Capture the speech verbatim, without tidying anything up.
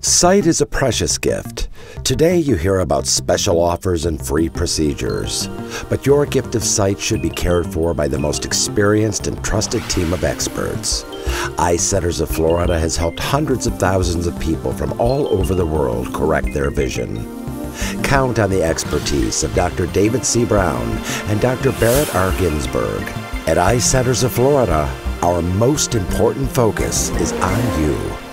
Sight is a precious gift. Today you hear about special offers and free procedures. But your gift of sight should be cared for by the most experienced and trusted team of experts. EyeCenters of Florida has helped hundreds of thousands of people from all over the world correct their vision. Count on the expertise of Doctor David C. Brown and Doctor Barrett R. Ginsburg. At EyeCenters of Florida, our most important focus is on you.